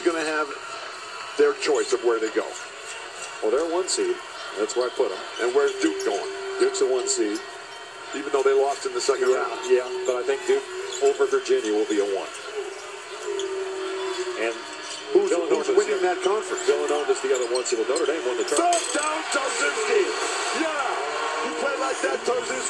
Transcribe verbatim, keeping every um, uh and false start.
team's going to have their choice of where they go. Well, they're one seed. That's where I put them. And where's Duke going? Duke's a one seed. Even though they lost in the second yeah, round. Yeah, but I think Duke over Virginia will be a one. And who's, who's winning that conference? Villanova's the other one seed. Well, Notre Dame won the tournament. Third down, Tosinski. Yeah, you play like that, Tosinski.